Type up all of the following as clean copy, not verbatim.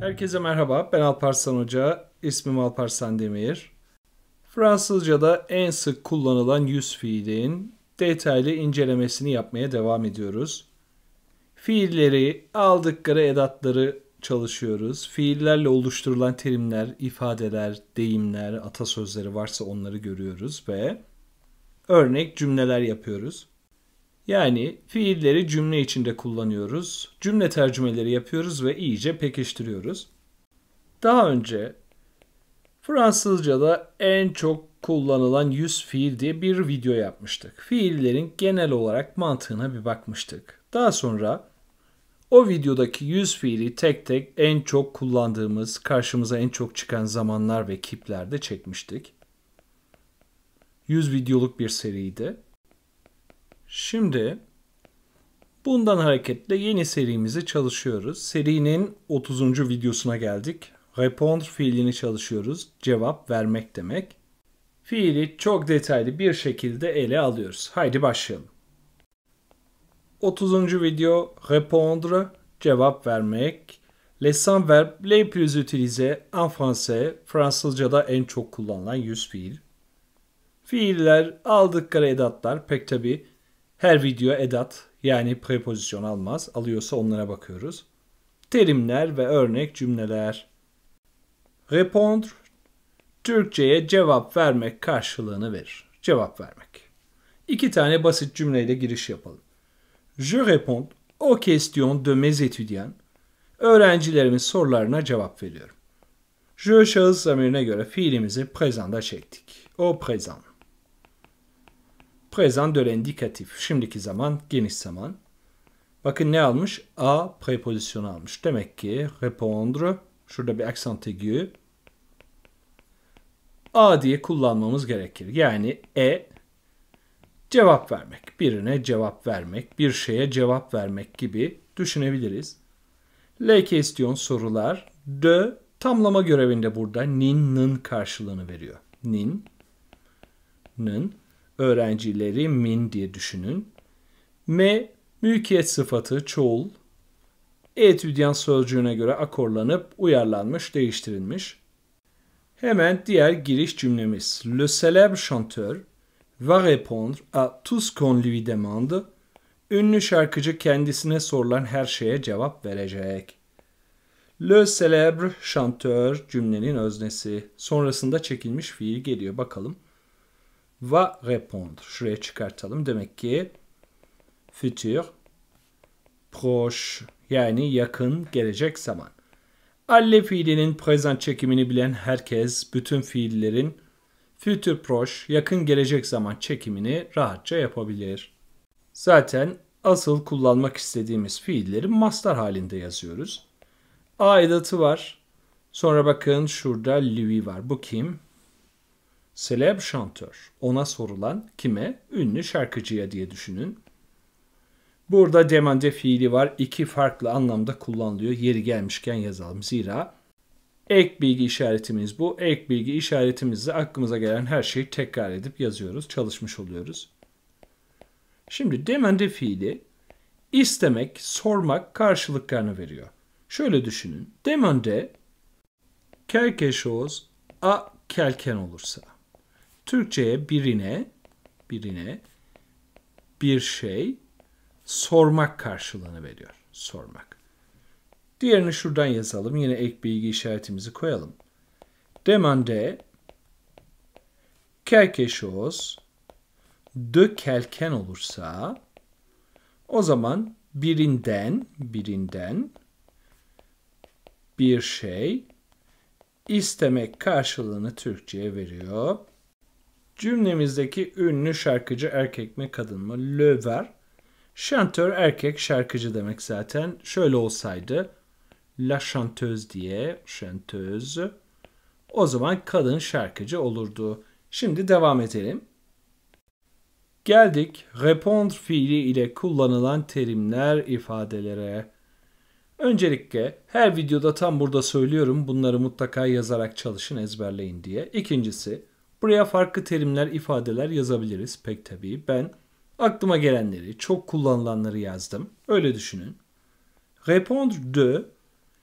Herkese merhaba, ben Alparslan Hoca, ismim Alparslan Demir. Fransızca'da en sık kullanılan yüz fiilin detaylı incelemesini yapmaya devam ediyoruz. Fiilleri, aldıkları edatları çalışıyoruz. Fiillerle oluşturulan terimler, ifadeler, deyimler, atasözleri varsa onları görüyoruz ve örnek cümleler yapıyoruz. Yani fiilleri cümle içinde kullanıyoruz, cümle tercümeleri yapıyoruz ve iyice pekiştiriyoruz. Daha önce Fransızca'da en çok kullanılan 100 fiil diye bir video yapmıştık. Fiillerin genel olarak mantığına bir bakmıştık. Daha sonra o videodaki 100 fiili tek tek en çok kullandığımız, karşımıza en çok çıkan zamanlar ve kiplerde çekmiştik. 100 videoluk bir seriydi. Şimdi bundan hareketle yeni serimizi çalışıyoruz. Serinin 30. videosuna geldik. Répondre fiilini çalışıyoruz. Cevap vermek demek. Fiili çok detaylı bir şekilde ele alıyoruz. Haydi başlayalım. 30. video répondre, cevap vermek. Les 100 verbes les plus utilisés en français, Fransızca'da en çok kullanılan 100 fiil. Fiiller, aldıkları edatlar, pek tabi her video edat yani prepozisyon almaz. Alıyorsa onlara bakıyoruz. Terimler ve örnek cümleler. Répondre, Türkçe'ye cevap vermek karşılığını verir. Cevap vermek. İki tane basit cümleyle giriş yapalım. Je réponds aux questions de mes étudiants. Öğrencilerimin sorularına cevap veriyorum. Je şahıs zamirine göre fiilimizi présent'da çektik. Au présent. Présent de l'indikatif. Şimdiki zaman, geniş zaman. Bakın ne almış? A prepozisyonu almış. Demek ki répondre, şurada bir accent aigu, A diye kullanmamız gerekir. Yani cevap vermek, birine cevap vermek, bir şeye cevap vermek gibi düşünebiliriz. Les questions sorular, de tamlama görevinde burada nın karşılığını veriyor. Nın, öğrencileri min diye düşünün. Mülkiyet sıfatı çoğul, étudiant sözcüğüne göre akorlanıp uyarlanmış, değiştirilmiş. Hemen diğer giriş cümlemiz. Le célèbre chanteur va répondre à tout ce qu'on lui demande. Ünlü şarkıcı kendisine sorulan her şeye cevap verecek. Le célèbre chanteur cümlenin öznesi. Sonrasında çekilmiş fiil geliyor. Bakalım. Va répondre. Şuraya çıkartalım. Demek ki futur, proche yani yakın, gelecek zaman. Alle fiilinin present çekimini bilen herkes bütün fiillerin futur proche, yakın gelecek zaman çekimini rahatça yapabilir. Zaten asıl kullanmak istediğimiz fiilleri mastar halinde yazıyoruz. A edatı var. Sonra bakın şurada lui var. Bu kim? Célèbre chanteur. Ona sorulan kime? Ünlü şarkıcıya diye düşünün. Burada demande fiili var. İki farklı anlamda kullanılıyor. Yeri gelmişken yazalım. Zira ek bilgi işaretimiz bu. Ek bilgi işaretimizle aklımıza gelen her şeyi tekrar edip yazıyoruz. Çalışmış oluyoruz. Şimdi demande fiili istemek, sormak karşılıklarını veriyor. Şöyle düşünün. Demande quelque chose à quelqu'un olursa. Türkçe'ye birine bir şey sormak karşılığını veriyor. Sormak. Diğerini şuradan yazalım. Yine ek bilgi işaretimizi koyalım. Demander quelque chose de quelqu'un olursa o zaman birinden bir şey istemek karşılığını Türkçe'ye veriyor. Cümlemizdeki ünlü şarkıcı erkek mi kadın mı? Le var. Chanteur erkek, şarkıcı demek zaten. Şöyle olsaydı la chanteuse diye, chanteuse. O zaman kadın şarkıcı olurdu. Şimdi devam edelim. Geldik répondre fiili ile kullanılan terimler, ifadelere. Öncelikle her videoda tam burada söylüyorum. Bunları mutlaka yazarak çalışın, ezberleyin diye. İkincisi, buraya farklı terimler, ifadeler yazabiliriz pek tabii. Ben aklıma gelenleri, çok kullanılanları yazdım. Öyle düşünün. Répondre de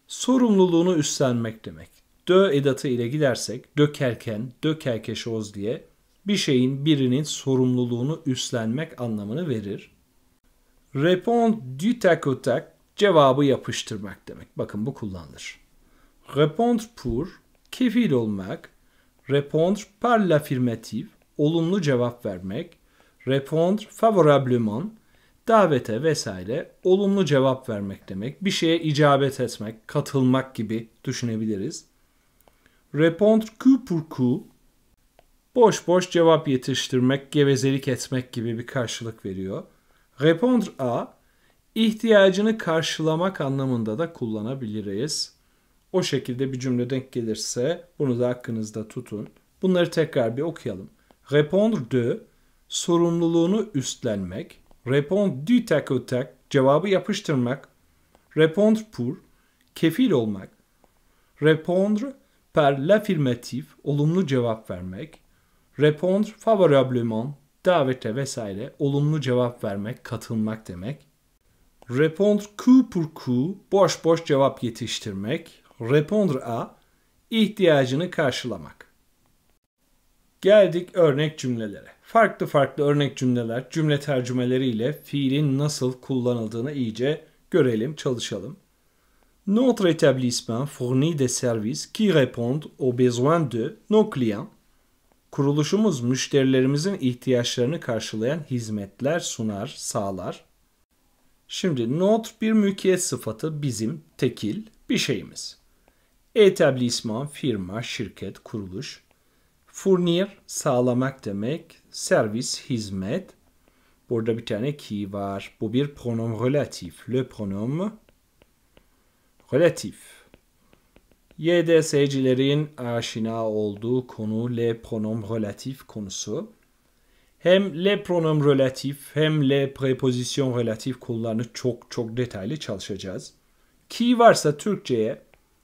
sorumluluğunu üstlenmek demek. De edatı ile gidersek dökerken, de quelque chose diye bir şeyin birinin sorumluluğunu üstlenmek anlamını verir. Répondre du tac au tac cevabı yapıştırmak demek. Bakın bu kullanılır. Répondre pour kefil olmak, répondre par l'affirmative olumlu cevap vermek, répondre favorablement davete vesaire olumlu cevap vermek demek. Bir şeye icabet etmek, katılmak gibi düşünebiliriz. Répondre coup pour coup boş boş cevap yetiştirmek, gevezelik etmek gibi bir karşılık veriyor. Répondre à ihtiyacını karşılamak anlamında da kullanabiliriz. O şekilde bir cümle denk gelirse bunu da aklınızda tutun. Bunları tekrar bir okuyalım. Répondre de sorumluluğunu üstlenmek. Répondre du tac au tac cevabı yapıştırmak. Répondre pour kefil olmak. Répondre par l'affirmative olumlu cevap vermek. Répondre favorablement davete vesaire olumlu cevap vermek, katılmak demek. Répondre coup pour coup boş boş cevap yetiştirmek. Répondre à ihtiyacını karşılamak. Geldik örnek cümlelere. Farklı farklı örnek cümleler, cümle tercümeleriyle fiilin nasıl kullanıldığını iyice görelim, çalışalım. Notre établissement fournit des services qui répondent aux besoins de nos clients. Kuruluşumuz müşterilerimizin ihtiyaçlarını karşılayan hizmetler sunar, sağlar. Şimdi notre bir mülkiyet sıfatı bizim, tekil bir şeyimiz. Établissement, firma, şirket, kuruluş. Fournir, sağlamak demek. Servis, hizmet. Burada bir tane qui var. Bu bir pronom relatif. Le pronom relatif. YDS'cilerin aşina olduğu konu le pronom relatif konusu. Hem le pronom relatif hem le preposition relatif kullarını çok detaylı çalışacağız. Ki varsa Türkçe'ye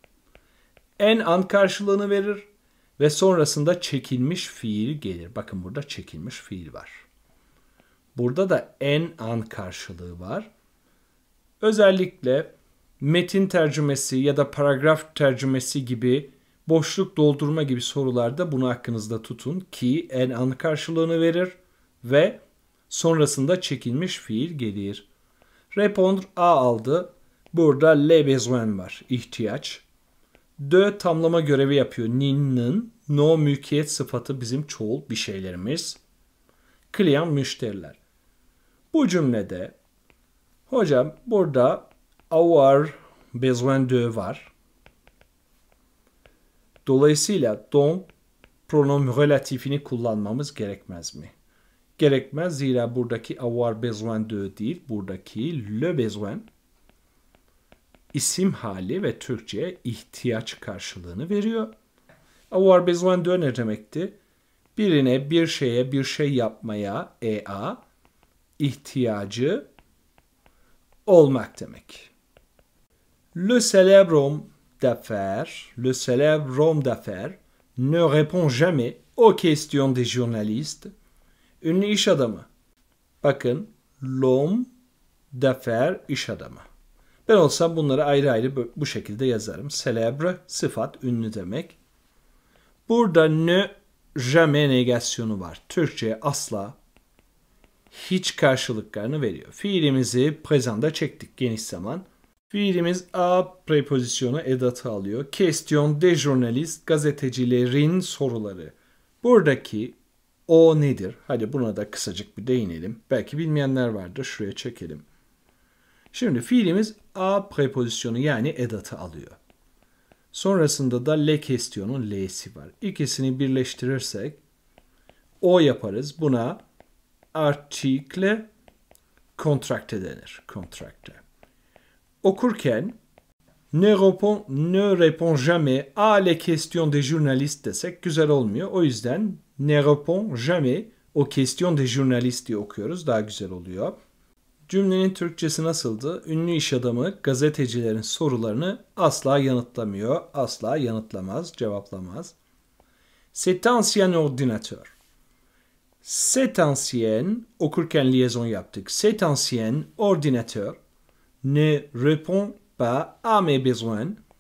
en an karşılığını verir ve sonrasında çekilmiş fiil gelir. Bakın burada çekilmiş fiil var. Burada da en an karşılığı var. Özellikle metin tercümesi ya da paragraf tercümesi gibi boşluk doldurma gibi sorularda bunu aklınızda tutun ki en an karşılığını verir ve sonrasında çekilmiş fiil gelir. Répondre à aldı. Burada les besoins var. İhtiyaç. De tamlama görevi yapıyor. Nin'nin. No mülkiyet sıfatı bizim çoğul bir şeylerimiz. Client müşteriler. Bu cümlede hocam burada avoir besoin de var. Dolayısıyla don pronom relatifini kullanmamız gerekmez mi? Gerekmez zira buradaki avoir besoin de değil, buradaki le besoin isim hali ve Türkçe'ye ihtiyaç karşılığını veriyor. Avoir besoin de ne demekti? Birine, bir şeye, bir şey yapmaya, ihtiyacı olmak demek. Le célèbre homme d'affaires ne répond jamais aux questions des journalistes. Ünlü iş adamı. Bakın, l'homme d'affaires iş adamı. Ben olsam bunları ayrı ayrı bu şekilde yazarım. Célèbre sıfat, ünlü demek. Burada ne jamais negasyonu var. Türkçe'ye asla, hiç karşılıklarını veriyor. Fiilimizi présent'da çektik geniş zaman. Fiilimiz a prepozisyonu edatı alıyor. Question des journalistes, gazetecilerin soruları. Buradaki o nedir? Hadi buna da kısacık bir değinelim. Belki bilmeyenler vardır. Şuraya çekelim. Şimdi fiilimiz a prepozisyonu yani edatı alıyor. Sonrasında da le question'un l'si var. İkisini birleştirirsek o yaparız. Buna article contracte denir. Contracte. Okurken ne répond jamais à les questions des journalistes desek güzel olmuyor. O yüzden ne répond jamais aux questions des journalistes diye okuyoruz. Daha güzel oluyor. Cümlenin Türkçesi nasıldı? Ünlü iş adamı gazetecilerin sorularını asla yanıtlamıyor. Asla yanıtlamaz, cevaplamaz. C'est ancien ordinateur. C'est ancien, okurken liaison yaptık. C'est ancien ordinateur ne répond pas à mes besoins.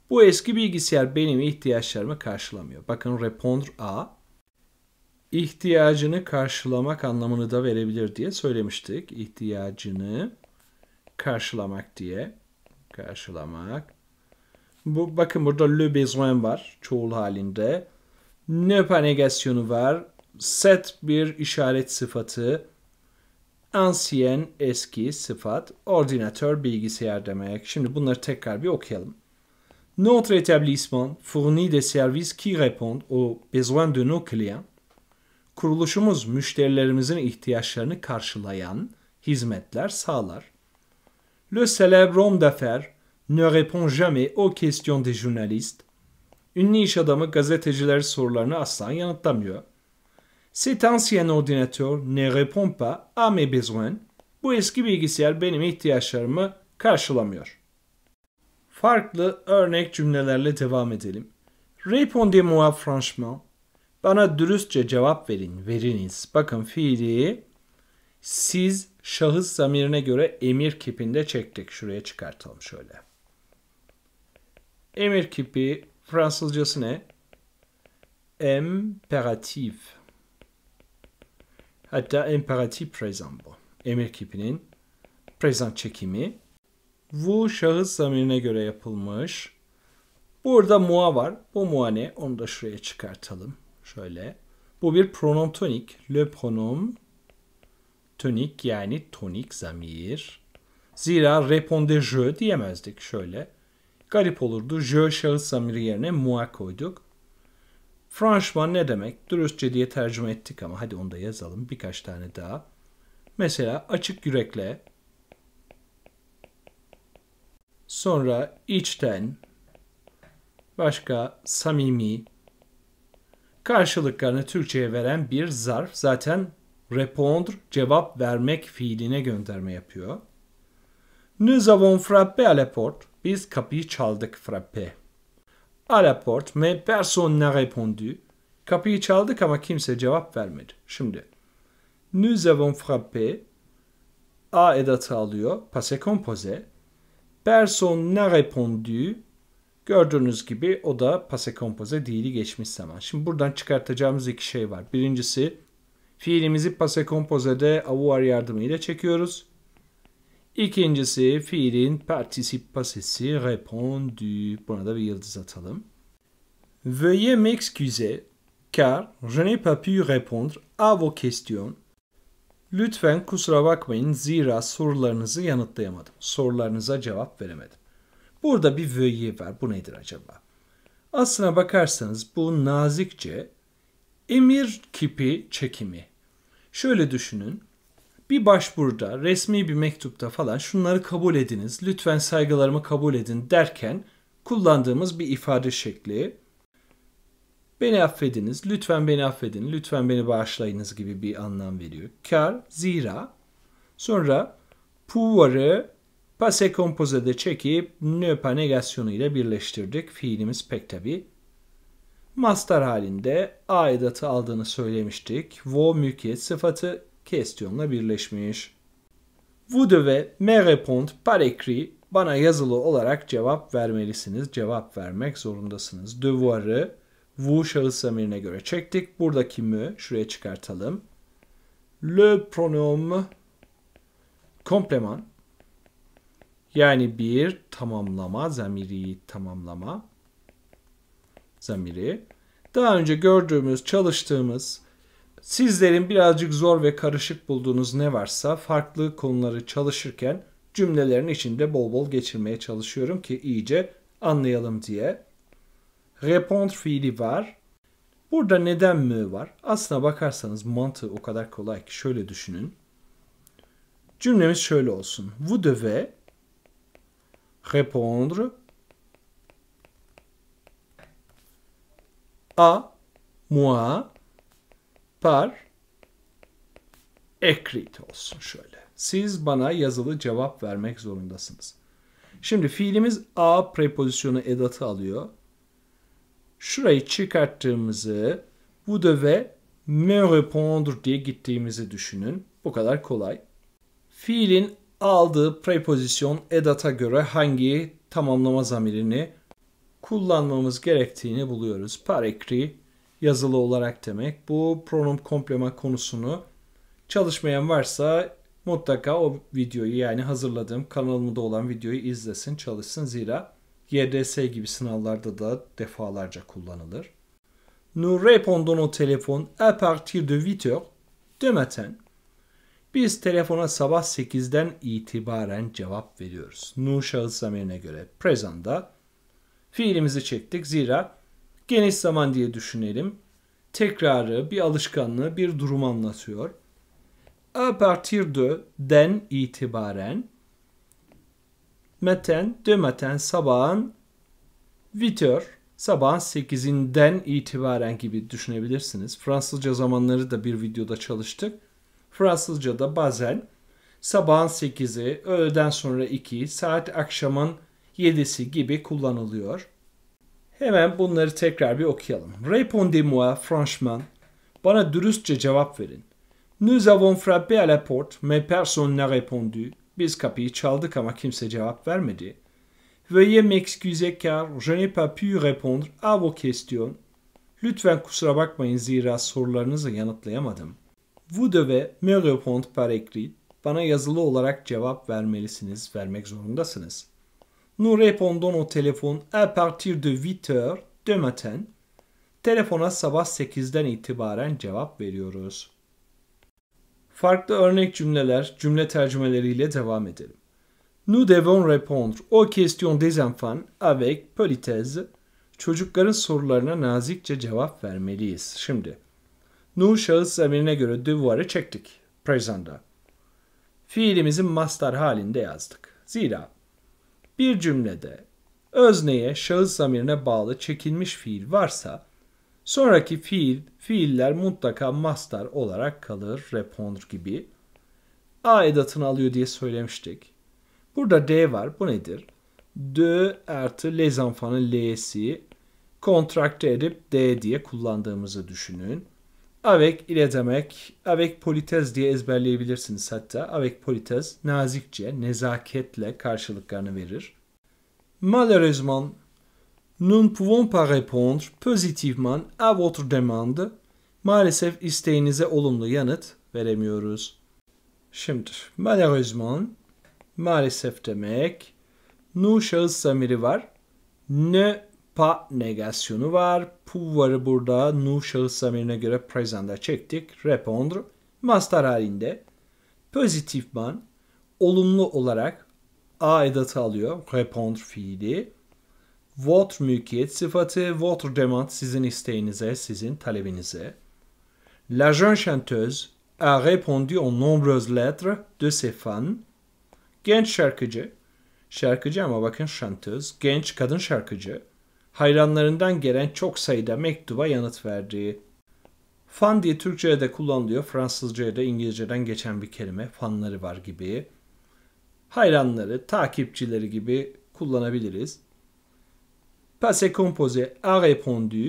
Bu eski bilgisayar benim ihtiyaçlarımı karşılamıyor. Bakın répondre à ihtiyacını karşılamak anlamını da verebilir diye söylemiştik. İhtiyacını karşılamak diye. Karşılamak. Bakın burada le besoin var çoğul halinde. Ne pas negasyonu var. Set bir işaret sıfatı. Ancien eski sıfat. Ordinatör bilgisayar demek. Şimdi bunları tekrar bir okuyalım. Notre établissement fournit des services qui répondent aux besoins de nos clients. Kuruluşumuz müşterilerimizin ihtiyaçlarını karşılayan hizmetler sağlar. Le célèbre homme d'affaires ne répond jamais aux questions des journalistes. Ünlü iş adamı gazetecilerin sorularını asla yanıtlamıyor. Cet ancien ordinateur ne répond pas à mes besoins. Bu eski bilgisayar benim ihtiyaçlarımı karşılamıyor. Farklı örnek cümlelerle devam edelim. Répondez-moi franchement. Bana dürüstçe cevap veriniz. Bakın fiili siz şahıs zamirine göre emir kipinde çektik. Şuraya çıkartalım şöyle. Emir kipi Fransızcası ne? Imperatif. Hatta imperatif présent bu. Emir kipinin present çekimi. Bu şahıs zamirine göre yapılmış. Burada moi var. Bu moi ne? Onu da şuraya çıkartalım. Şöyle. Bu bir pronom tonik. Le pronom tonik yani tonik zamir. Zira répondez je diyemezdik. Şöyle. Garip olurdu. Je şahıs zamiri yerine moi koyduk. Franchement ne demek? Dürüstçe diye tercüme ettik ama hadi onu da yazalım. Birkaç tane daha. Mesela açık yürekle. Sonra içten. Başka samimi. Karşılıklarını Türkçe'ye veren bir zarf. Zaten répondre cevap vermek fiiline gönderme yapıyor. Nous avons frappé à la porte. Biz kapıyı çaldık frappé. À la porte mais personne n'a répondu. Kapıyı çaldık ama kimse cevap vermedi. Şimdi nous avons frappé a edatı alıyor. Passé composé. Personne n'a répondu. Gördüğünüz gibi o da passé composé değili geçmiş zaman. Şimdi buradan çıkartacağımız iki şey var. Birincisi fiilimizi passé composé'de avoir yardımıyla çekiyoruz. İkincisi fiilin particip passesi répondu. Buna da bir yıldız atalım. Veuillez m'excuser car je n'ai pas pu répondre à vos questions. Lütfen kusura bakmayın zira sorularınızı yanıtlayamadım. Sorularınıza cevap veremedim. Burada bir veuillez var. Bu nedir acaba? Aslına bakarsanız bu nazikçe emir kipi çekimi. Şöyle düşünün. Bir başvuruda, resmi bir mektupta falan şunları kabul ediniz, lütfen saygılarımı kabul edin derken kullandığımız bir ifade şekli. Beni affediniz, lütfen beni affedin, lütfen beni bağışlayınız gibi bir anlam veriyor. Car, zira. Sonra pouvoir'ı passé composé'de çekip ne pas negasyonu ile birleştirdik. Fiilimiz pek tabi. Mastar halinde a edatı aldığını söylemiştik. Vos mülkiyet sıfatı question'la birleşmiş. Vous devez me répondre par écrit. Bana yazılı olarak cevap vermelisiniz. Cevap vermek zorundasınız. Devoir'ı vous şahıs zamirine göre çektik. Buradaki me şuraya çıkartalım. Le pronom complément yani bir tamamlama zamiri tamamlama zamiri. Daha önce gördüğümüz, çalıştığımız, sizlerin birazcık zor ve karışık bulduğunuz ne varsa farklı konuları çalışırken cümlelerin içinde bol bol geçirmeye çalışıyorum ki iyice anlayalım diye. Répondre fiili var. Burada neden mi var? Aslına bakarsanız mantığı o kadar kolay ki şöyle düşünün. Cümlemiz şöyle olsun. Vous devez répondre à moi par écrit olsun şöyle. Siz bana yazılı cevap vermek zorundasınız. Şimdi fiilimiz a prepozisyonu edatı alıyor. Şurayı çıkarttığımızı vous devez me répondre diye gittiğimizi düşünün. Bu kadar kolay. Fiilin aldığı prepozisyon edata göre hangi tamamlama zamirini kullanmamız gerektiğini buluyoruz. Par écrit yazılı olarak demek. Bu pronom kompleman konusunu çalışmayan varsa mutlaka o videoyu, yani hazırladığım kanalımda olan videoyu izlesin, çalışsın. Zira YDS gibi sınavlarda da defalarca kullanılır. Nous répondons au téléphone à partir de 8 heures de matin. Biz telefona sabah 8'den itibaren cevap veriyoruz. Nous şahıs zamirine göre présent'da fiilimizi çektik. Zira geniş zaman diye düşünelim. Tekrarı, bir alışkanlığı, bir durum anlatıyor. À partir de''den itibaren, matin, de matin, sabahın 8 heures, sabahın 8'inden itibaren gibi düşünebilirsiniz. Fransızca zamanları da bir videoda çalıştık. Fransızca'da bazen sabahın 8'i, öğleden sonra 2, saat akşamın 7'si gibi kullanılıyor. Hemen bunları tekrar bir okuyalım. Répondez-moi franchement. Bana dürüstçe cevap verin. Nous avons frappé à la porte, mais personne n'a répondu. Biz kapıyı çaldık ama kimse cevap vermedi. Veuillez m'excuser car je n'ai pas pu répondre à vos questions. Lütfen kusura bakmayın zira sorularınızı yanıtlayamadım. Vous devez me répondre par écrit. Bana yazılı olarak cevap vermelisiniz, vermek zorundasınız. Nous répondons au téléphone à partir de 8 heures de matin. Telefona sabah 8'den itibaren cevap veriyoruz. Farklı örnek cümleler, cümle tercümeleriyle devam edelim. Nous devons répondre aux questions des enfants avec politesse. Çocukların sorularına nazikçe cevap vermeliyiz. Şimdi, nous şahıs zamirine göre devoir'ı çektik. Présent'da. Fiilimizi mastar halinde yazdık. Zira bir cümlede özneye, şahıs zamirine bağlı çekilmiş fiil varsa sonraki fiiller mutlaka mastar olarak kalır. Répondre gibi. A edatını alıyor diye söylemiştik. Burada D var. Bu nedir? De artı les enfants'ın L'si kontrakte edip D diye kullandığımızı düşünün. Avec ile demek, avec politesse diye ezberleyebilirsiniz hatta. Avec politesse nazikçe, nezaketle karşılıklarını verir. Malheureusement, nous ne pouvons pas répondre positivement à votre demande. Maalesef isteğinize olumlu yanıt veremiyoruz. Şimdi, malheureusement, maalesef demek. Nous şahıs zamiri var. Ne pas negasyonu var. Pouvoir'ı burada nous şahıs zamirine göre présent'a çektik. Répondre mastar halinde. Positivement olumlu olarak a edatı alıyor. Répondre fiili. Votre mülkiyet sıfatı. Votre demande sizin isteğinize, sizin talebinize. La jeune chanteuse a répondu aux nombreuses lettres de ses fans. Genç şarkıcı. Şarkıcı ama bakın chanteuse. Genç kadın şarkıcı. Hayranlarından gelen çok sayıda mektuba yanıt verdi. Fan diye Türkçe'de de kullanılıyor. Fransızca'ya da İngilizce'den geçen bir kelime. Fanları var gibi. Hayranları, takipçileri gibi kullanabiliriz. Passé composé a répondu.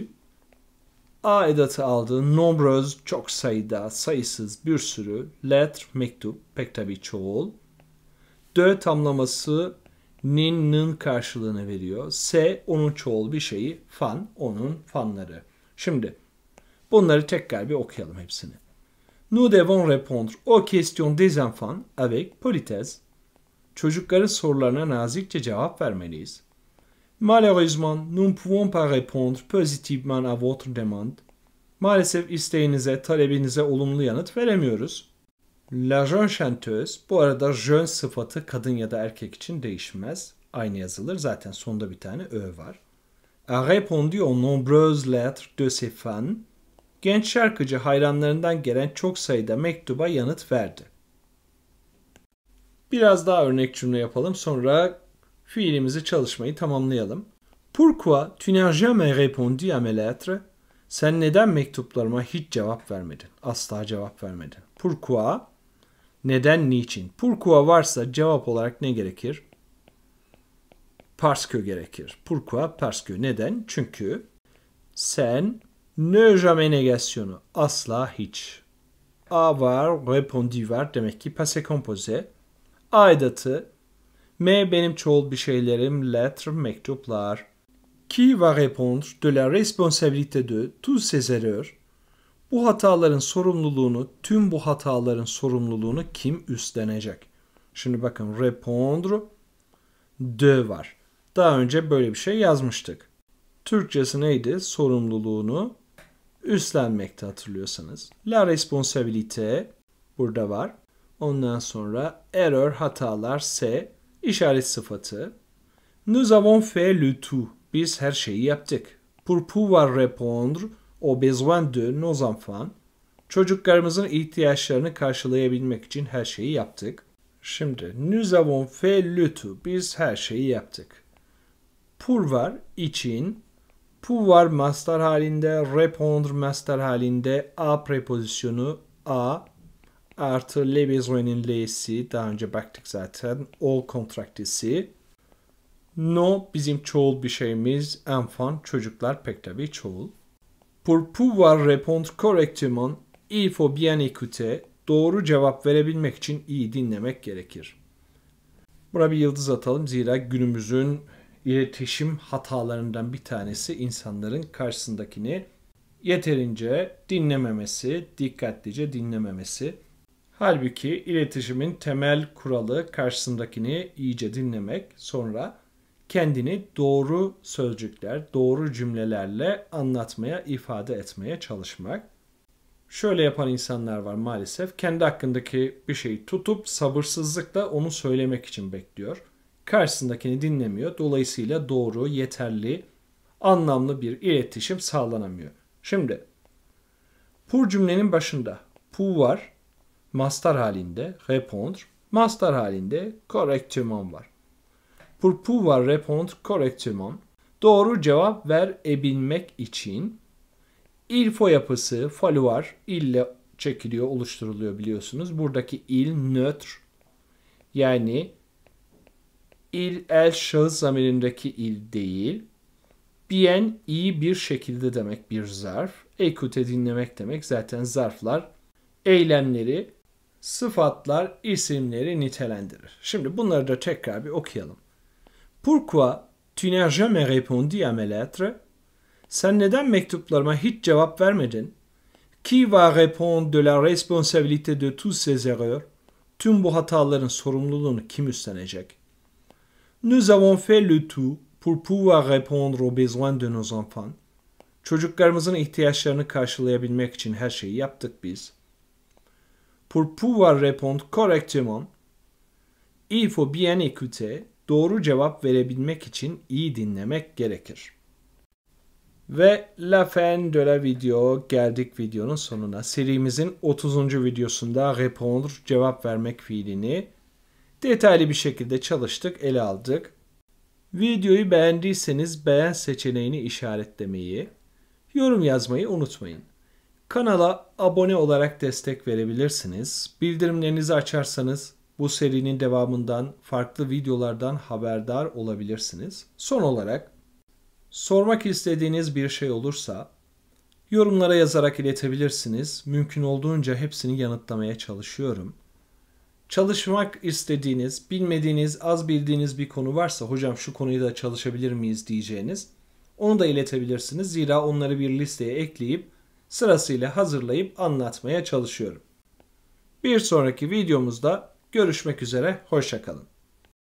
A edatı aldı. Nombreux çok sayıda, sayısız, bir sürü. Lettre mektup pek tabii çoğul. De tamlaması n'ın karşılığını veriyor. Se onun çoğul bir şeyi. Fan onun fanları. Şimdi bunları tekrar bir okuyalım hepsini. Nous devons répondre aux questions des enfants avec politesse. Çocukların sorularına nazikçe cevap vermeliyiz. Malheureusement, nous ne pouvons pas répondre positivement à votre demande. Maalesef isteğinize, talebinize olumlu yanıt veremiyoruz. La jeune chanteuse, bu arada jeune sıfatı kadın ya da erkek için değişmez. Aynı yazılır. Zaten sonunda bir tane ö var. A répondu aux nombreuses lettres de ses fans. Genç şarkıcı hayranlarından gelen çok sayıda mektuba yanıt verdi. Biraz daha örnek cümle yapalım. Sonra fiilimizi çalışmayı tamamlayalım. Pourquoi tu n'as jamais répondu à mes lettres? Sen neden mektuplarıma hiç cevap vermedin? Asla cevap vermedin. Pourquoi? Neden, niçin? Pourquoi varsa cevap olarak ne gerekir? Parce que gerekir. Pourquoi? Parce que. Neden? Çünkü. Sen ne jamais negasyonu. Asla hiç. A var, répondu var. Demek ki passé composé. A edatı. M benim çoğul bir şeylerim. Lettre, mektuplar. Qui va répondre de la responsabilité de tous ces erreurs? Bu hataların sorumluluğunu, tüm bu hataların sorumluluğunu kim üstlenecek? Şimdi bakın répondre de var. Daha önce böyle bir şey yazmıştık. Türkçesi neydi? Sorumluluğunu üstlenmekte hatırlıyorsanız. La responsabilité burada var. Ondan sonra erreur hatalar se işaret sıfatı. Nous avons fait le tout. Biz her şeyi yaptık. Pour pouvoir répondre aux besoins de nos enfants. Çocuklarımızın ihtiyaçlarını karşılayabilmek için her şeyi yaptık. Şimdi nous avons fait le tout. Biz her şeyi yaptık. Pour var için, pouvoir master halinde, répondre master halinde, a prepozisyonu a artı les besoins'in l'si, daha önce baktık zaten, all kontraktisi. No bizim çoğul bir şeyimiz, enfant çocuklar pek tabii çoğul. Pour pouvoir répondre correctement, il faut bien écouter. Doğru cevap verebilmek için iyi dinlemek gerekir. Buna bir yıldız atalım zira günümüzün iletişim hatalarından bir tanesi insanların karşısındakini yeterince dinlememesi, dikkatlice dinlememesi. Halbuki iletişimin temel kuralı karşısındakini iyice dinlemek, sonra kendini doğru sözcükler, doğru cümlelerle anlatmaya, ifade etmeye çalışmak. Şöyle yapan insanlar var maalesef. Kendi hakkındaki bir şeyi tutup sabırsızlıkla onu söylemek için bekliyor. Karşısındakini dinlemiyor. Dolayısıyla doğru, yeterli, anlamlı bir iletişim sağlanamıyor. Şimdi pour cümlenin başında pour var, master halinde, répondre, master halinde correctement var. Pour pouvoir répondre correctement, doğru cevap verebilmek için il faut yapısı falloir ile çekiliyor, oluşturuluyor biliyorsunuz. Buradaki il nötr, yani il el şahıs zamirindeki il değil. Bien iyi bir şekilde demek bir zarf. Écoute dinlemek demek. Zaten zarflar eylemleri, sıfatlar, isimleri nitelendirir. Şimdi bunları da tekrar bir okuyalım. Pourquoi tu n'as jamais répondu à mes lettres? Sen neden mektuplarıma hiç cevap vermedin? Qui va répondre de la responsabilité de tous ces erreurs? Tüm bu hataların sorumluluğunu kim üstlenecek? Nous avons fait le tout pour pouvoir répondre aux besoins de nos enfants. Çocuklarımızın ihtiyaçlarını karşılayabilmek için her şeyi yaptık biz. Pour pouvoir répondre correctement, il faut bien écouter. Doğru cevap verebilmek için iyi dinlemek gerekir. Ve la fin de la video, geldik videonun sonuna. Serimizin 30. videosunda répondre, cevap vermek fiilini detaylı bir şekilde çalıştık, ele aldık. Videoyu beğendiyseniz beğen seçeneğini işaretlemeyi, yorum yazmayı unutmayın. Kanala abone olarak destek verebilirsiniz. Bildirimlerinizi açarsanız bu serinin devamından, farklı videolardan haberdar olabilirsiniz. Son olarak sormak istediğiniz bir şey olursa yorumlara yazarak iletebilirsiniz. Mümkün olduğunca hepsini yanıtlamaya çalışıyorum. Çalışmak istediğiniz, bilmediğiniz, az bildiğiniz bir konu varsa hocam şu konuyu da çalışabilir miyiz diyeceğiniz, onu da iletebilirsiniz. Zira onları bir listeye ekleyip sırasıyla hazırlayıp anlatmaya çalışıyorum. Bir sonraki videomuzda görüşmek üzere, hoşça kalın.